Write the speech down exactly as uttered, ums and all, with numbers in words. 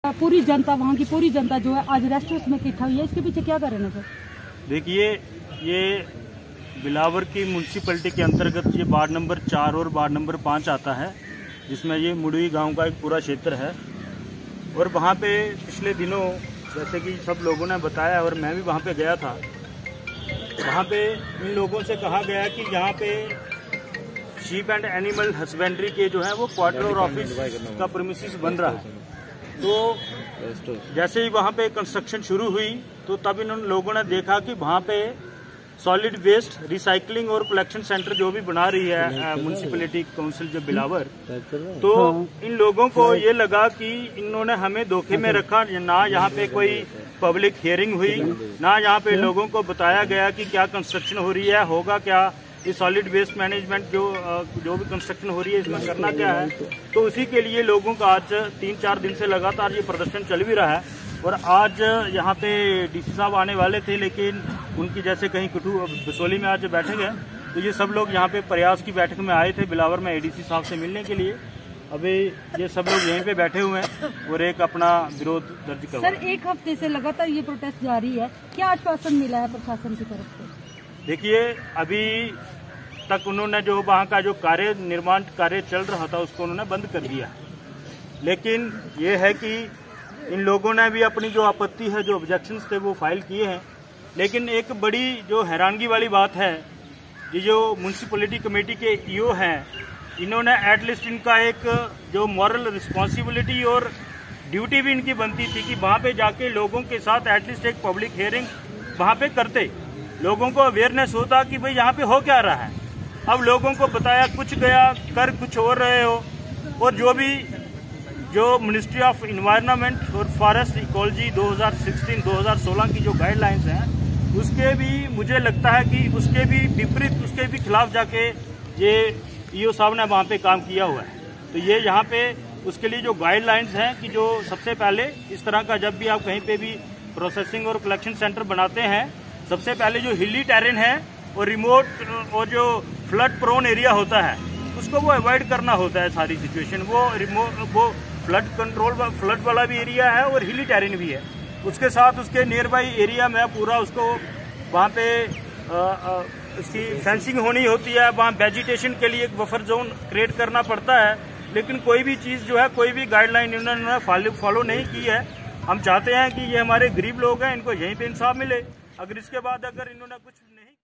पूरी जनता, वहाँ की पूरी जनता जो है आज रेस्ट हाउस में इकट्ठा हुई है, इसके पीछे क्या कारण है सर? देखिए, ये बिलावर की म्यूनसिपलिटी के अंतर्गत ये वार्ड नंबर चार और वार्ड नंबर पाँच आता है, जिसमें ये मुड़ुई गांव का एक पूरा क्षेत्र है। और वहाँ पे पिछले दिनों जैसे कि सब लोगों ने बताया और मैं भी वहाँ पे गया था, वहाँ पे इन लोगों से कहा गया कि यहाँ पे शीप एंड एनिमल हस्बेंड्री के जो है वो क्वार्टर और ऑफिस का प्रीमिसेस बन रहा है। तो जैसे ही वहाँ पे कंस्ट्रक्शन शुरू हुई तो तब इन लोगों ने देखा कि वहाँ पे सॉलिड वेस्ट रिसाइकलिंग और कलेक्शन सेंटर जो भी बना रही है म्यूनसिपैलिटी काउंसिल जो बिलावर, तो इन लोगों को ये लगा कि इन्होंने हमें धोखे में रखा। ना यहाँ पे कोई पब्लिक हियरिंग हुई, ना यहाँ पे लोगों को बताया गया कि क्या कंस्ट्रक्शन हो रही है, होगा क्या, ये सॉलिड वेस्ट मैनेजमेंट जो जो भी कंस्ट्रक्शन हो रही है इसमें करना क्या है। तो उसी के लिए लोगों का आज तीन चार दिन से लगातार ये प्रदर्शन चल भी रहा है। और आज यहाँ पे डीसी साहब आने वाले थे, लेकिन उनकी जैसे कहीं कुटू बसोली में आज बैठक है, तो ये सब लोग यहाँ पे प्रयास की बैठक में आए थे बिलावर में एडीसी साहब से मिलने के लिए। अभी ये सब लोग यहीं पे बैठे हुए हैं और एक अपना विरोध दर्ज करवा रहे हैं। सर, एक हफ्ते से लगातार ये प्रोटेस्ट जारी है, क्या आश्वासन मिला है प्रशासन की तरफ से? देखिए, अभी तक उन्होंने जो वहाँ का जो कार्य निर्माण कार्य चल रहा था उसको उन्होंने बंद कर दिया, लेकिन ये है कि इन लोगों ने भी अपनी जो आपत्ति है, जो ऑब्जेक्शंस थे वो फाइल किए हैं। लेकिन एक बड़ी जो हैरानगी वाली बात है, ये जो म्यूनसिपैलिटी कमेटी के ईओ हैं, इन्होंने एटलीस्ट इनका एक जो मॉरल रिस्पॉन्सिबिलिटी और ड्यूटी भी इनकी बनती थी कि वहाँ पे जाके लोगों के साथ एटलीस्ट एक पब्लिक हियरिंग वहाँ पे करते, लोगों को अवेयरनेस होता कि भाई यहाँ पे हो क्या रहा है। अब लोगों को बताया कुछ, गया कर कुछ और रहे हो। और जो भी जो मिनिस्ट्री ऑफ इन्वायरमेंट और फॉरेस्ट इकोलॉजी दो हज़ार सोलह दो हज़ार सोलह की जो गाइडलाइंस हैं, उसके भी मुझे लगता है कि उसके भी विपरीत, उसके भी खिलाफ जाके ये ईओ साहब ने वहाँ पे काम किया हुआ है। तो ये यहाँ पे उसके लिए जो गाइडलाइंस हैं कि जो सबसे पहले इस तरह का जब भी आप कहीं पे भी प्रोसेसिंग और कलेक्शन सेंटर बनाते हैं, सबसे पहले जो हिली टेरेन है और रिमोट और जो फ्लड प्रोन एरिया होता है उसको वो अवॉइड करना होता है। सारी सिचुएशन वो रिमोट वो फ्लड कंट्रोल फ्लड वाला भी एरिया है और हिली टेरेन भी है। उसके साथ उसके नियर बाई एरिया में पूरा उसको वहाँ पे आ, आ, उसकी फेंसिंग होनी होती है, वहाँ वेजिटेशन के लिए एक बफर जोन क्रिएट करना पड़ता है। लेकिन कोई भी चीज़ जो है, कोई भी गाइडलाइन इन्होंने फॉलो फॉलो नहीं की है। हम चाहते हैं कि ये हमारे गरीब लोग हैं, इनको यहीं पे इंसाफ मिले। अगर इसके बाद अगर इन्होंने कुछ